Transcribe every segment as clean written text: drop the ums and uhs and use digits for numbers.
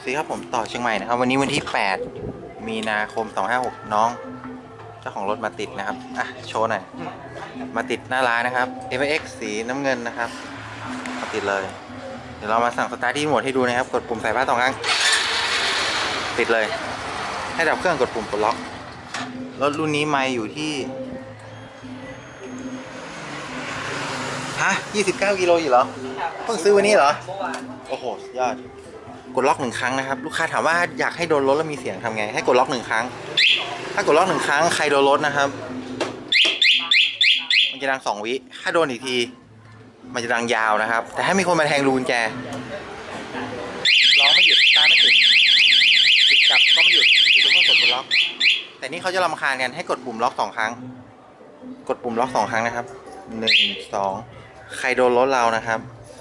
สวัสดีครับผมต่อเชียงใหม่นะครับวันนี้วันที่8มีนาคม256น้องเจ้าของรถมาติดนะครับอ่ะโชว์หน่อยมาติดหน้าร้านนะครับ MX สีน้ำเงินนะครับมาติดเลยเดี๋ยวเรามาสั่งสตาร์ทที่โหมดให้ดูนะครับกดปุ่มสายฟ้า2 ครั้งติดเลยให้ดับเครื่องกดปุ่มปลดล็อกรถรุ่นนี้ไมล์อยู่ที่29 กิโลอยู่เหรอเพิ่งซื้อวันนี้เหรอโอ้โหยอดกดล็อก1 ครั้งนะครับลูกค้าถามว่าอยากให้โดนรถแล้วมีเสียงทำไงให้กดล็อก1 ครั้งถ้ากดล็อก1 ครั้งใครโดนรถนะครับมันจะดัง2 วิถ้าโดนอีกทีมันจะดังยาวนะครับแต่ถ้ามีคนมาแทงรูกุญแจร้องไม่หยุดตาไม่ติดติดกลับก็ไม่หยุดอยู่เมื่อกดล็อกแต่นี่เขาจะรำคาญกันให้กดปุ่มล็อก2 ครั้งกดปุ่มล็อก2 ครั้งนะครับ1 2ใครโดนรถเรานะครับ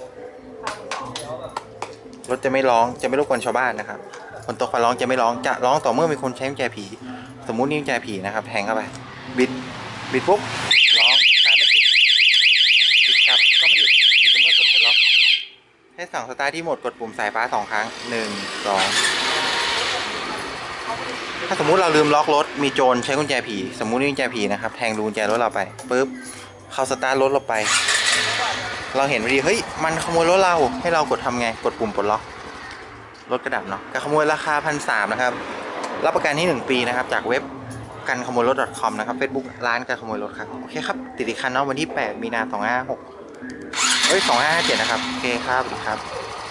รถจะไม่ร้องจะไม่รบกวนชาวบ้านนะครับคนตกไฟร้องจะไม่ร้องจะร้องต่อเมื่อมีคนใช้กุญแจผีสมมุตินี่กุญแจผีนะครับแทงเข้าไปบิดปุ๊บร้องตาไม่ติดกลับก็ไม่หยุดอยู่เมื่อกดล็อกให้สั่งสตาร์ทที่โหมดกดปุ่มสายฟ้า2 ครั้ง1 2ถ้าสมมุติเราลืมล็อกรถมีโจรใช้กุญแจผีสมมุตินี่กุญแจผีนะครับแทงรูกุญแจรถเราไปปุ๊บเขาสตาร์ทรถเราไปเราเห็นพอดีเฮ้ยมันขโมยรถเราให้เรากดทำไงกดปุ่มปลดล็อกรถกระดับเนาะการขโมยราคา1,300นะครับรับประกันที่1 ปีนะครับจากเว็บกันขโมยรถ .com นะครับ Facebook ร้านการขโมยรถครับโอเคครับติดอีกคันเนาะวันที่8 มีนา256เฮ้ย2557นะครับโอเคครับสวัสดีครับ